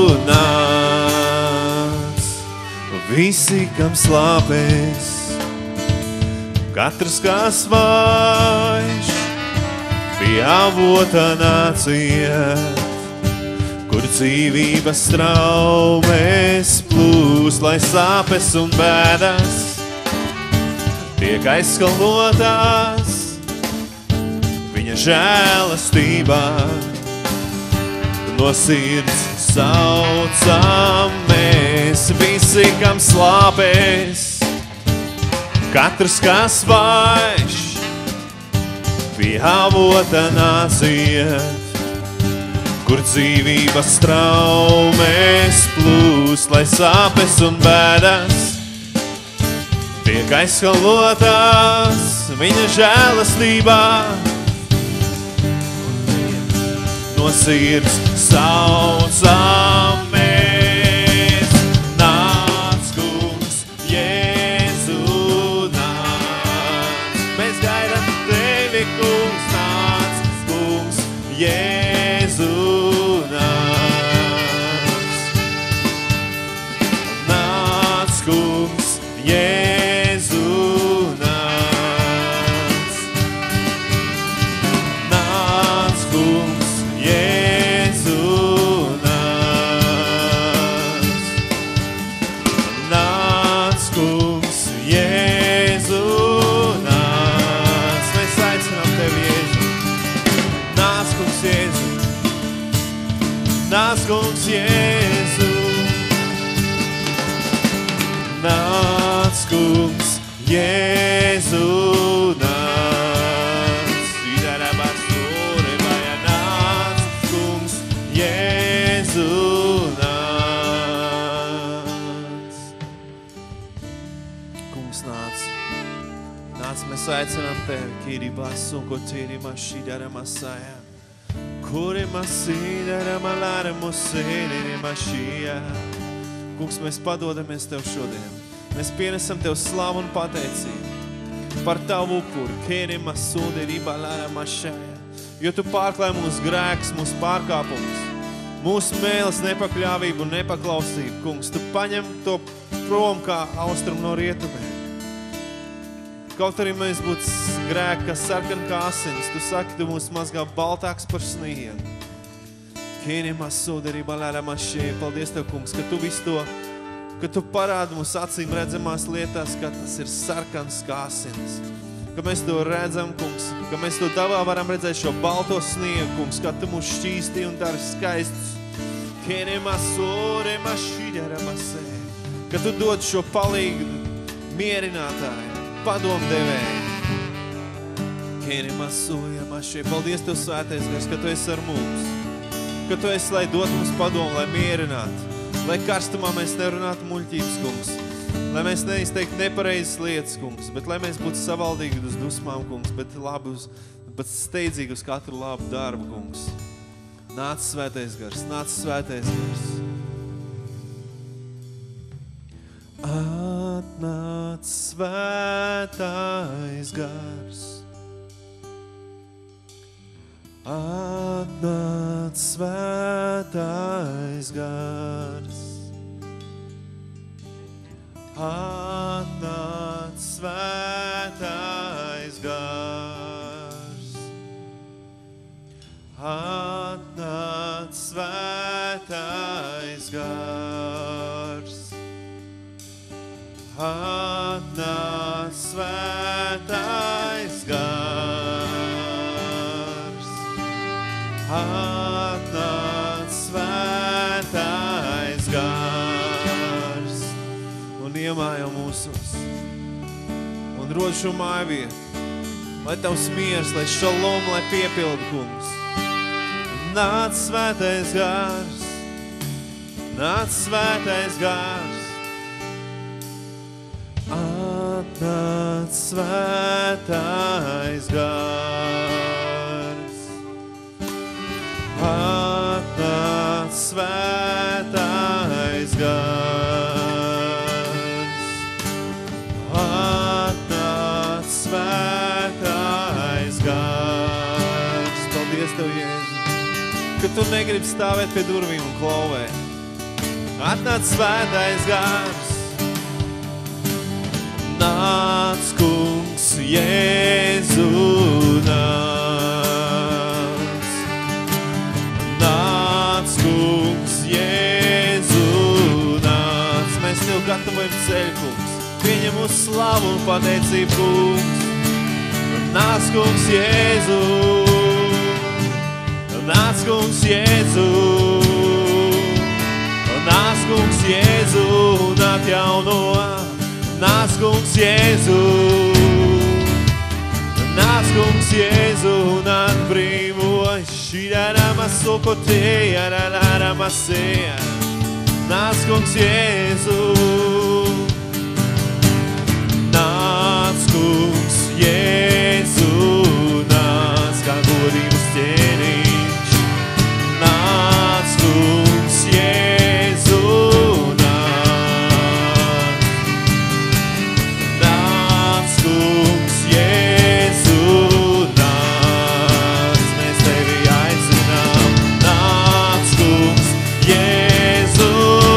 nāc. Visi, kam slāpes, katrs, kas vaiš, pie avota nāciet, kur dzīvības traumes plūst, lai sāpes un bēdas tiek aizskalotās viņa žēlastībā. No sirds saucamies, visi, kam slāpes, katrs, kas vaiš, pie avota nāciet, kur dzīvības traumes plūst, lai sāpes un bēdas tiek aizskalotās viņa žēlastībā. No sirds saucamies, nāc, kungs, Jēzu, nāc. Mēs gaidām Tevi, kungs, nāc, kungs, Jēzu, nāc. Nāc, kungs, Jēzu, nāc. Nāc, kungs, Jēzu, nāc. Nāc, kungs, Jēzu, nāc. Mēs aicinām Tevi, Jēzu. Nāc, kungs, Jēzu. Nāc, kungs, Jēzu. Nāc, kungs, Jēzu, nāc. Nāc, mēs aicinām Tevi, Kiribā, Sunko, Tīrimā, Šīdara, Masājā. Kurima Sīdara, Malāra, Musīdara, Mašījā. Kungs, mēs padodamies Tev šodien. Mēs pienesam Tev slavu un pateicību par Tavu upuri, Kirima, Sūdara, Malāra, Mašājā. Jo Tu pārklāji mūsu grēkus, mūsu pārkāpumus, mūsu mēles nepakļāvību un nepaklausību. Kungs, Tu paņem to prom kā austrumu no rietumiem. Kaut arī mēs būtu grēki, kas sarkan kā asins, Tu saki, Tu mūs mazgā baltāks par sniegu. Kīnimā sūdarībā lērāmā šie. Paldies Tev, Kungs, ka Tu visu to, ka Tu parādi mūs acīm redzamās lietās, ka tas ir sarkans kā asins. Ka mēs to redzam, Kungs, ka mēs to Tavā varam redzēt šo balto sniegu, Kungs, ka Tu mūs šķīsti un dari skaistus. Kīnimā sūdarībā šīdārāmā sē. Ka Tu dod šo palīgu mierinātāju, padomdevēju. Kīnimā sūjamā šie. Paldies Tev, Svētais Gars, ka Tu esi ar mums. Ka Tu esi, lai dot mums padomu, lai mierinātu. Lai karstumā mēs nerunātu muļķības, Kungs. Lai mēs neizteiktu nepareizas lietas, Kungs. Bet lai mēs būtu savaldīgi uz dusmām, Kungs. Bet, labi uz, bet steidzīgi uz katru labu darbu, Kungs. Nāc, Svētais Gars. Nāc, Svētais Gars. Atnāc, Svētais Gars. Atnāc, Svētais Gars. Atnāc, Svētais Gars. Atnāc, Svētais Gars. Atnāc, Svētais Gars. Atnāc, Svētais Gars. Un iemāja mūsos. Un rod šo māju vietu. Lai Tavs miers, lai šalom, lai piepildu, Kungs. Nāc, Svētais Gars. Nāc, Svētais Gars. Atnāc, Svētais Gars. Atnāc, Svētais Gars. Atnāc, Svētais Gars. Paldies Tev, Jēzu, ka Tu negribi stāvēt pie durvīm un klauvēt. Atnāc, Svētais Gars. Nāc, Kungs, Jēzu, nāc. Nāc, Kungs, Jēzu, nāc. Mēs Tev gatavojam ceļu, Kungs. Pieņem uz slavu un pateicību, Kungs. Nāc, Kungs, Jēzu. Nāc, Kungs, Jēzu. Nāc, Kungs, Jēzu, un atjauno. Nāc, Kungs, Jēzu. Nāc, Kungs, Jēzu, un atbrīvo. Šīdārāma sokotēja, rārāma sēja. Nāc, Kungs, Jēzu. Nāc, Kungs, Jēzu. Nāc, kā godības ķēniņš. Nāc, Kungs, Jēzu. Kungs, Jēzu, nāc, mēs Tevi aicinām. Nāc, Kungs, Jēzu,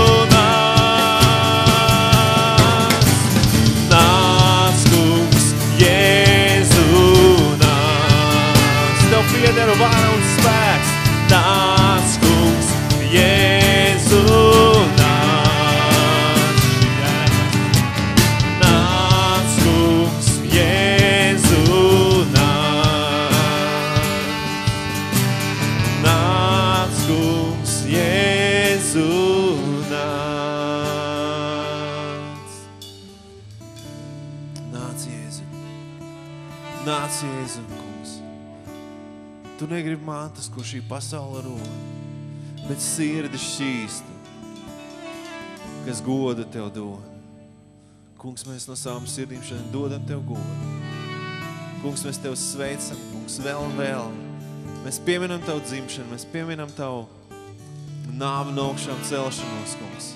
nāc. Nāc, Kungs, Jēzu, nāc. Tev pieder vara un spēks. Nāc, Kungs, Jēzu, nāc. Jēzu, nāc. Nāc, Kungs, Jēzu, nāc. Nāc, Jēzu. Nāc, Jēzu, Kungs. Tu negribi mantas, ko šī pasaule rod, bet sirdi šķīstu, kas godu Tev dod. Kungs, mēs no savām sirdīm šodien dodam Tev godu. Kungs, mēs Tev sveicam, Kungs, vēl un vēl. Mēs pieminam Tavu dzimšanu, mēs pieminam Tavu nāvu no augšām celšanos, Kungs.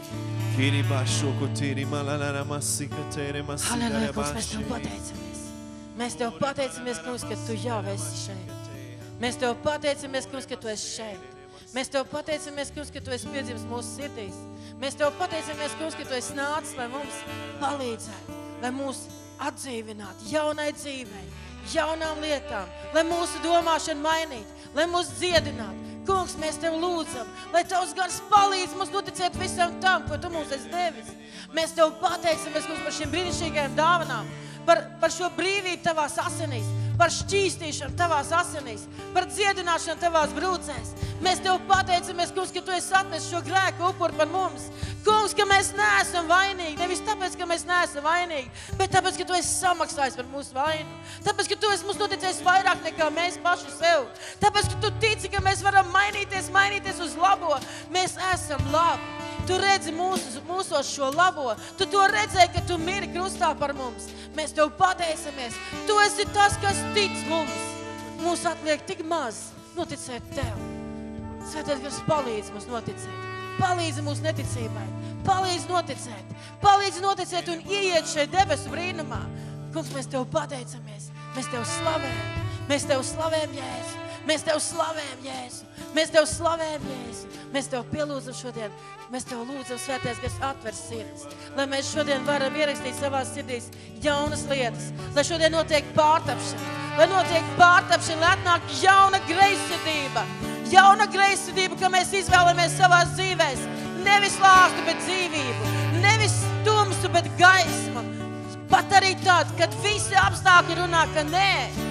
Kiribā šoko tīri malalara masika tīri masika Halleluja, Kungs, mēs Tev pateicamies. Mēs Tev pateicamies, Kungs, ka Tu jau esi šeit. Mēs Tev pateicamies, Kungs, ka Tu esi šeit. Mēs Tev pateicamies, Kungs, ka Tu esi piedzimis mūsu sirdīs. Mēs Tev pateicamies, Kungs, ka Tu esi nācis, lai mums palīdzētu, lai mūs atdzīvinātu jaunai dzīvei, jaunām lietām, lai mūsu domāšanu mainītu, lai mūs dziedinātu. Kungs, mēs Tev lūdzam, lai Tavs gars palīdz mums noticēt visam tam, ko Tu mums esi devis. Mēs Tev pateicamies, Kungs, par šīm brīnišķīgajām dāvanām, par, par šo brīvību Tavās asinīs, par šķīstīšanu Tavās asinīs, par dziedināšanu Tavās brūcēs. Mēs Tev pateicamies, Kungs, ka Tu esi atnesis šo grēku upuri par mums. Kungs, ka mēs neesam vainīgi, nevis tāpēc, ka mēs neesam vainīgi, bet tāpēc, ka Tu esi samaksājis par mūsu vainu. Tāpēc, ka Tu esi mums noticējis vairāk nekā mēs paši sev. Tāpēc, ka Tu tici, ka mēs varam mainīties, mainīties uz labo. Mēs esam labi. Tu redzi mūsu, mūsos šo labo. Tu to redzēji, ka Tu miri krustā par mums. Mēs Tev pateicamies. Tu esi tas, kas tic mums. Mums atliek tik maz noticēt Tev. Svētais gars palīdz mums noticēt. Palīdz mūsu neticībai. Palīdz noticēt. Palīdz noticēt un ieiet šeit debesu brīnumā. Kungs, mēs Tev pateicamies. Mēs Tev slavējam. Mēs Tev slavējam, Jēzu. Mēs Tev slavējam, Jēzu. Mēs Tev slavējam, Jēzu. Mēs Tev pielūdzam šodien. Mēs Tev lūdzam, Svētais gars atver sirdis. Lai mēs šodien varam ierakstīt savās sirdīs jaunas lietas. Lai šodien notiek pārtapšana. Lai notiek pārtapšana, lai atnāk jauna greizsirdība. Jauna greizsirdība, ka mēs izvēlamies savās dzīvēs. Nevis lāstu, bet dzīvību. Nevis tumsu, bet gaismu. Pat arī tad, kad visi apstākļi runā, ka nē.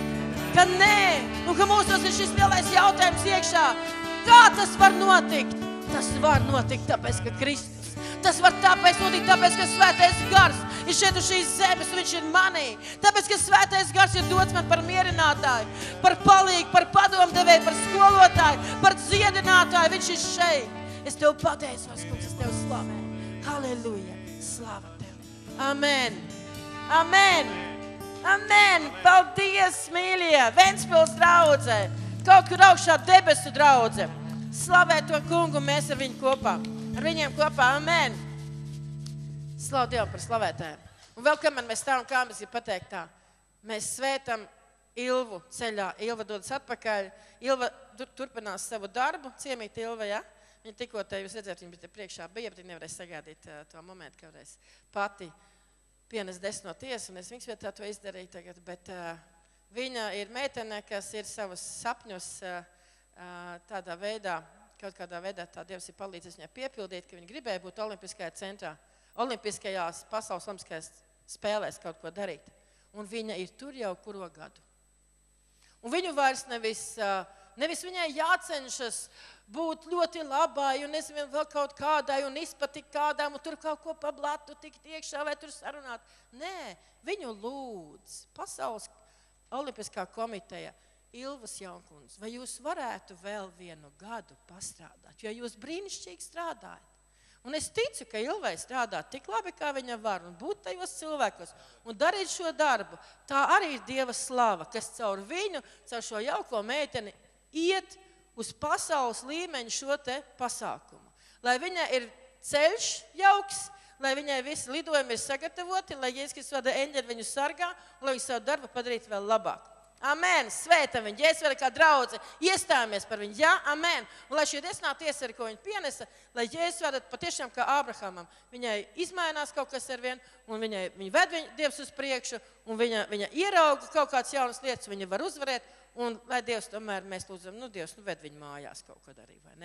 Ka nē. Un ka mūsos ir šis lielais jautājums iekšā. Kā tas var notikt? Tas var notikt tāpēc, ka Kristus. Tas var tāpēc notikt, tāpēc, ka Svētais gars ir šeit uz šīs zemes, un viņš ir manī. Tāpēc, ka Svētais gars ir dots man par mierinātāju, par palīgu, par padomdevēju, par skolotāju, par dziedinātāju. Viņš ir šeit. Es Tev pateicos, Kungs, es Tev slavēju. Halleluja. Slava Tev. Amen. Amen. Amen. Paldies, mīļie. Ventspils draudze. Kaut kur augšā debesu draudze. Slavē to kungu, mēs ar viņu kopā. Ar viņiem kopā. Amen. Slavu Dievu par slavētājiem. Un vēl kamēr mēs stāvam, kā mēs ir pateikt tā. Mēs svētam Ilvu ceļā. Ilva dodas atpakaļ. Ilva turpinās savu darbu. Ciemīt Ilva, ja? Viņa tikko te, jūs redzēt, viņa te priekšā bija, bet viņa nevarēja sagādīt uh, to momentu, ka varēs pati pienes desmit no tiesas, un es viņas vietā to izdarīju tagad, bet uh, viņa ir meitene, kas ir savus sapņus uh, uh, tādā veidā, kaut kādā veidā tā Dievs ir palīdzis viņai piepildīt, ka viņa gribēja būt olimpiskajā centrā, olimpiskajās pasaules olimpiskajās spēlēs kaut ko darīt. Un viņa ir tur jau kuro gadu. Un viņu vairs nevis, uh, nevis viņai jācenšas būt ļoti labai un nezinu vēl kaut kādai un izpatikt kādām un tur kaut ko pa blatu tikt iekšā vai tur sarunāt. Nē, viņu lūdz Pasaules olimpiskā komiteja Ilvas Jaunkundze, vai jūs varētu vēl vienu gadu pastrādāt, jo jūs brīnišķīgi strādājat. Un es ticu, ka Ilvai strādā tik labi, kā viņa var un būt tajos cilvēkos un darīt šo darbu. Tā arī ir Dieva slava, kas caur viņu, caur šo jauko meiteni iet uz pasaules līmeņu šo te pasākumu. Lai viņai ir ceļš jauks, lai viņai visi lidojumi ir sagatavoti, lai Jēzus Kristus vada eņģeli viņu sargā un lai viņu savu darbu padarītu vēl labāk. Amen. Svētam viņu. Jēzus vēl kā draudze. Iestājamies par viņu. Jā, amen. Un lai šie desmitā tiesa arī, ko viņa pienesa, lai Jēzus vada patiešām kā Ābrahamam. Viņai izmainās kaut kas ar vienu, un viņai, viņa ved viņu Dievs uz priekšu, un viņa, viņa ierauga kaut kādas jaunas lietas, viņa var uzvarēt, un lai Dievs tomēr mēs lūdzam, nu Dievs, nu ved viņu mājās kaut kad arī, vai ne?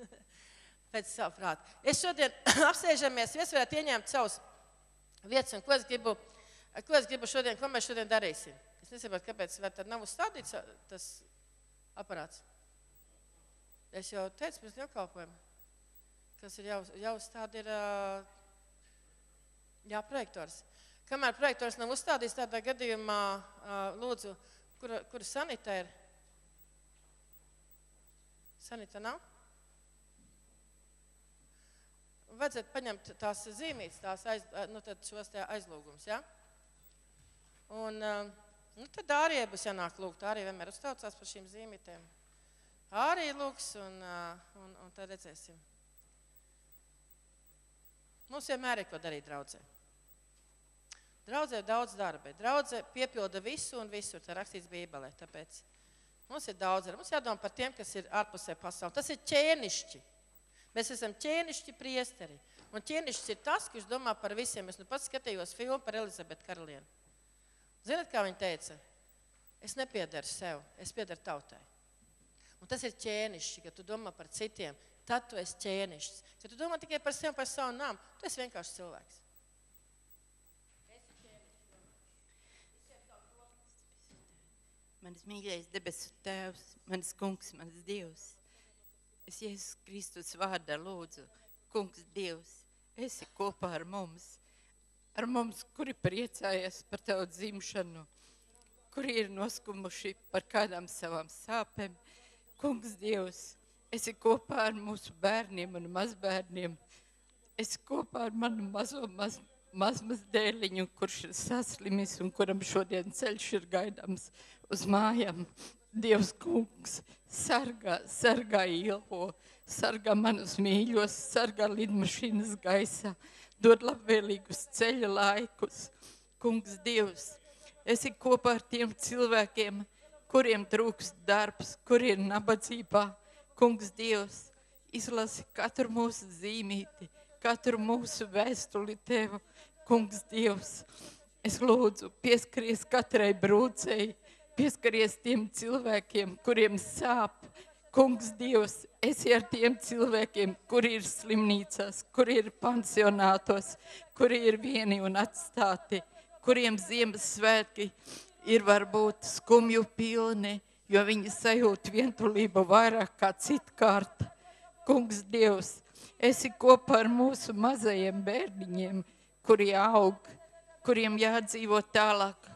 Pēc savu prātu. Es šodien apsēžamies, es varētu ieņemt savus vietas, un ko es gribu, ko es gribu šodien, ko mēs šodien darīsim? Es nesaprotu, kāpēc vai tad nav uzstādīts tas aparāts. Es jau teicu pirms neapkalpojumu, kas ir jau, jau uzstādi ir, jā, projektors. Kamēr projektors nav uzstādīts, tādā gadījumā, lūdzu, kura, kura sanita ir? Sanita nav? Vajadzētu paņemt tās zīmītes, tās aiz, nu tad šos te aizlūgums, jā? Un uh, Nu, tad arī būs jānāk lūgt. Arī vienmēr uztaucās par šīm zīmītēm. Arī lūgs un, un, un tad redzēsim. Mums vienmēr ir ko darīt draudzē. Draudzē ir daudz darba. Draudzē piepilda visu un visur. Tā rakstīts Bībelē. Tāpēc mums ir daudz darba. Mums jādomā par tiem, kas ir ārpusē pasauli. Tas ir ķēnišķi. Mēs esam ķēnišķi priesteri. Un ķēnišķis ir tas, kurš domā par visiem. Es nu pats skatījos filmu par Elizabetu karalieni. Zināt, kā viņa teica? Es nepiedaru sev, es piedaru tautai. Un tas ir ķēnišķi, ka tu domā par citiem. Tad tu esi ķēnišķis. Ja tu domā tikai par sevi, par savu nāmu, tu esi vienkārši cilvēks. Manis mīļais debesu tēvs, manis kungs, manis Dievs. Es Jēzus Kristus vārdā lūdzu, kungs Dievs, esi kopā ar mums, ar mums, kuri priecājas par tavu dzimšanu, kuri ir noskumuši par kādām savām sāpēm. Kungs Dievs, esi kopā ar mūsu bērniem un mazbērniem, esi kopā ar manu mazo maz, mazmaz dēliņu, kurš ir saslimis un kuram šodien ceļš ir gaidāms uz mājām. Dievs kungs, sargā, sargā Ilvo, sargā manus mīļos, sargā lidmašīnas gaisā, dod labvēlīgus ceļa laikus. Kungs Dievs, esi kopā ar tiem cilvēkiem, kuriem trūkst darbs, kuri ir nabadzībā. Kungs Dievs, izlasi katru mūsu zīmīti, katru mūsu vēstuli Tev. Kungs Dievs, es lūdzu pieskaries katrai brūcei, pieskaries tiem cilvēkiem, kuriem sāp. Kungs Dievs, esi ar tiem cilvēkiem, kuri ir slimnīcās, kuri ir pansionātos, kuri ir vieni un atstāti, kuriem Ziemassvētki ir varbūt skumju pilni, jo viņi sajūt vientulību vairāk kā citkārt. Kungs Dievs, esi kopā ar mūsu mazajiem bērniņiem, kuri aug, kuriem jādzīvo tālāk.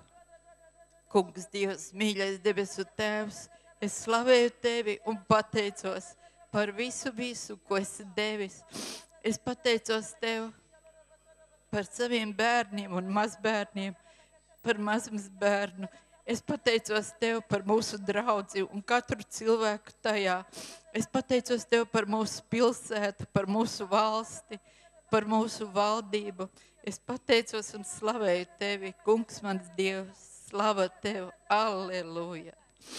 Kungs Dievs, mīļais debesu Tēvs, es slavēju Tevi un pateicos par visu, visu, ko esi devis. Es pateicos Tev par saviem bērniem un mazbērniem, par mazums bērnu. Es pateicos Tev par mūsu draudzi un katru cilvēku tajā. Es pateicos Tev par mūsu pilsētu, par mūsu valsti, par mūsu valdību. Es pateicos un slavēju Tevi, kungs mans Dievs. Slava Tev, alleluja.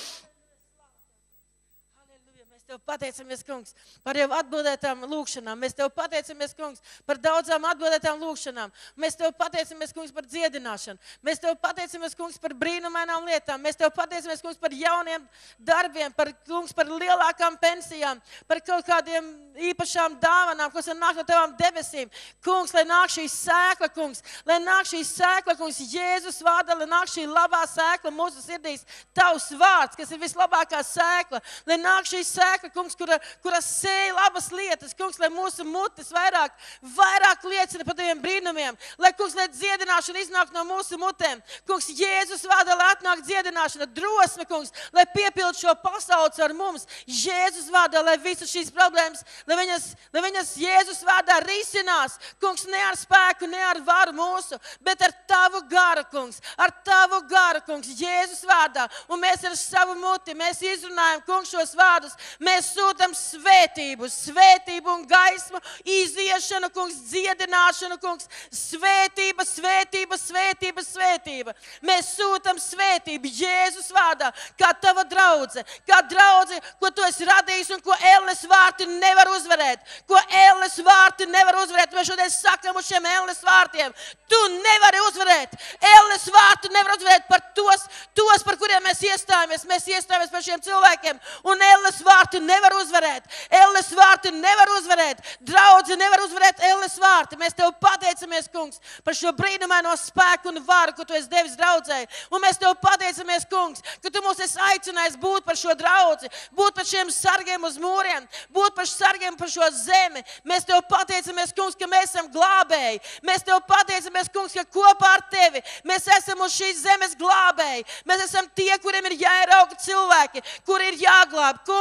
Mēs Tev pateicamies, kungs, par jau atbildētām lūkšanām. Mēs Tev pateicamies, kungs, par daudzām atbildētām lūkšanām. Mēs Tev pateicamies, kungs, par dziedināšanu. Mēs Tev pateicamies, kungs, par brīnumainām lietām. Mēs Tev pateicamies, kungs, par jauniem darbiem, par, kungs, par lielākām pensijām, par kaut kādiem īpašām dāvanām, kas var nākt no Tevām debesīm. Kungs, lai nāk šī sēkla, kungs, lai nāk šī sēkla, kungs, Jēzus vārdā, lai nāk šī labā sēkla mūsu sirdīs, Tavs vārds, kas ir vislabākā sēkla, lai nāk šī sēkla, kungs, kura, kura sēja labas lietas, kungs, lai mūsu mutis vairāk, vairāk liecina par Taviem brīnumiem, lai, kungs, lai dziedināšana iznāk no mūsu mutēm, kungs, Jēzus vārdā, lai atnāk dziedināšana, drosme, kungs, lai piepild šo pasauli ar mums, Jēzus vārdā, lai visas šīs problēmas, lai viņas, lai viņas Jēzus vārdā risinās, kungs, ne ar spēku, ne ar varu mūsu, bet ar Tavu garu, kungs, ar Tavu garu, kungs, Jēzus vārdā, un mēs ar savu muti, mēs izrunājam, kungs, šos vārdus, mēs sūtam svētību, svētību un gaismu, iziešanu, kungs, dziedināšanu, kungs, svētība, svētība, svētība, svētība. Mēs sūtam svētību Jēzus vārdā, kā Tava draudze, kā draudze, ko Tu esi radījis un ko elles vārti nevar uzvarēt, ko elles vārti nevar uzvarēt. Mēs šodien sakam uz šiem elles vārtiem, Tu nevari uzvarēt, elles vārti nevar uzvarēt par tos, tos, par kuriem mēs iestājamies. Mēs iestājamies par šiem cilvēkiem, un elles vārti nevar uzvarēt, elles vārti nevar uzvarēt, draudzi nevar uzvarēt elles vārti. Mēs Tev pateicamies, kungs, par šo brīnumaino spēku un varu, ko Tu esi devis draudzei, un mēs Tev pateicamies, kungs, ka Tu mūs esi aicinājis būt par šo draudzi, būt par šiem sargiem uz mūriem, būt par sargiem par šo zemi. Mēs Tev pateicamies, kungs, ka mēs esam glābēji. Mēs Tev pateicamies, kungs, ka kopā ar Tevi mēs esam uz šīs zemes glābēji. Mēs esam tie, kuriem ir jāierauga cilvēki, kuri ir jāglāb. Kungs, mēs Tev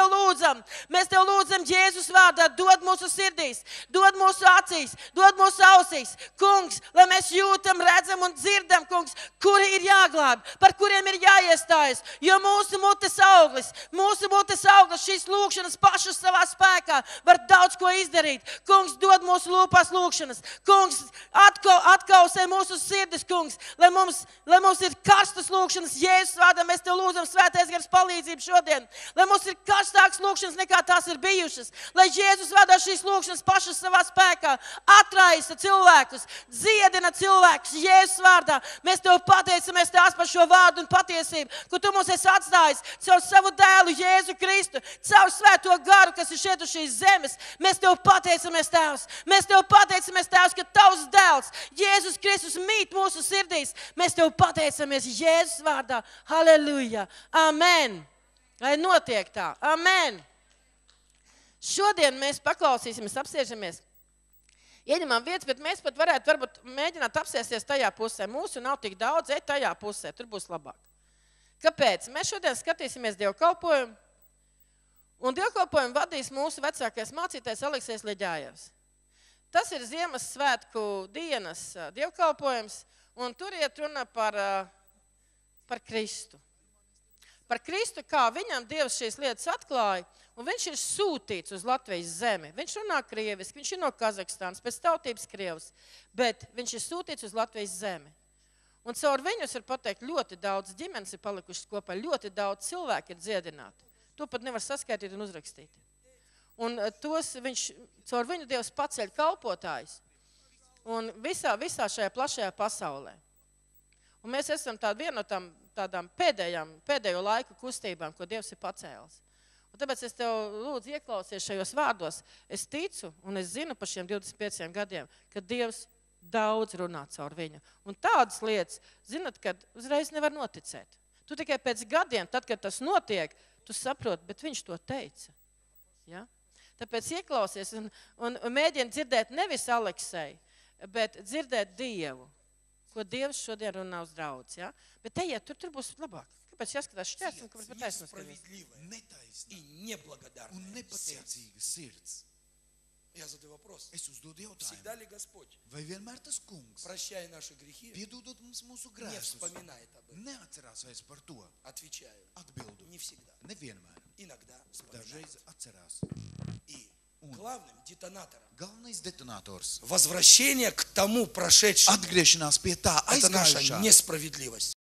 lūdzam, mēs Tev lūdzam Jēzus vārdā, dod mūsu sirdīs, dod mūsu acīs, dod mūsu ausīs. Kungs, lai mēs jūtam, redzam un dzirdam, kungs, kuri ir jāglāb, par kuriem ir jāiestājas, jo mūsu mutes auglis, mūsu mutes auglis, šīs lūkšanas pašas savā spēkā var daudz ko izdarīt. Kungs, dod mūsu lūpās lūkšanas. Kungs, atko, atkausē mūsu sirdis, kungs, lai mums, lai mums ir karstas lūkšanas Jēzus vārdā. Mēs Tev lūdzam Svētais Gars palīdzību šodien, lai mums ir karstāks lūkšanas nekā tās ir bijušas, lai Jēzus vārdā šīs lūkšanas pašas savā spēkā atraisa cilvēkus, dziedina cilvēkus Jēzus vārdā. Mēs Tev pateicamies Tās par šo vārdu un patiesību, ko Tu mums esi atstājis caur savu dēlu Jēzu Kristu, caur Svēto garu, kas ir šeit uz šīs zemes. Mēs Tev pateicamies, Tēvs. Mēs Tev pateicamies, Tēvs, ka Tavs dēls Jēzus Kristus mīt mūsu sirdīs. Mēs Tev pateicamies Jēzus vārdā. Halleluja. Amen. Lai notiek tā. Amen. Šodien mēs paklausīsimies, apsēžamies. Ieņemam vietas, bet mēs pat varētu varbūt mēģināt apsēsties tajā pusē. Mūsu nav tik daudz, ej tajā pusē, tur būs labāk. Kāpēc? Mēs šodien skatīsimies dievkalpojumu, un dievkalpojumu vadīs mūsu vecākais mācītājs Aleksejs Leģājevs. Tas ir Ziemassvētku dienas dievkalpojums, un tur iet runa par, par Kristu. Par Kristu, kā viņam Dievs šīs lietas atklāja, un viņš ir sūtīts uz Latvijas zemi. Viņš runā krieviski, viņš ir no Kazahstānas, pēc tautības krievs, bet viņš ir sūtīts uz Latvijas zemi. Un caur viņus var pateikt, ļoti daudz ģimenes ir palikušas kopā, ļoti daudz cilvēku ir dziedināti. To pat nevar saskaitīt un uzrakstīt. Un tos viņš, caur viņu Dievs paceļ kalpotājus un visā, visā šajā plašajā pasaulē. Un mēs esam tādi viena no tām, tādām pēdējām, pēdējo laiku kustībām, ko Dievs ir pacēlis. Un tāpēc es Tev lūdzu ieklausies šajos vārdos. Es ticu un es zinu par šiem divdesmit pieciem gadiem, ka Dievs daudz runā caur viņu. Un tādas lietas, zinat, kad uzreiz nevar noticēt. Tu tikai pēc gadiem, tad, kad tas notiek, tu saproti, bet viņš to teica. Ja? Tāpēc ieklausies un, un, un mēģini dzirdēt nevis Aleksei, bet dzirdēt Dievu, ko Dievs šodien runā uz draudz. Ja? Bet ejiet, tur, tur būs labāk. Kāpēc jāskatās šķērs un kāpēc pat taisnās skaties? Un nepateicīga sirds. Я задаю вопрос. Es uzdodu Всегда jautājumu. ли Господь, Vai vienmēr tas kungs, прощая наши грехи, piedodot mums mūsu не grēkus, вспоминает об этом? neatcerās vairs par to? Отвечаю. Atbildu. Не всегда. Nevienmēr. Иногда вспоминает. Dažreiz atcerās. И главным детонатором Galvenais detonators. возвращение к тому прошедшему Atgriešanās pie tā – это наша aizgājušā несправедливость.